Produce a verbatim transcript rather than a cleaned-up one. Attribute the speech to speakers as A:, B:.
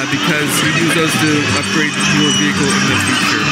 A: because you use those to upgrade your vehicle in the future.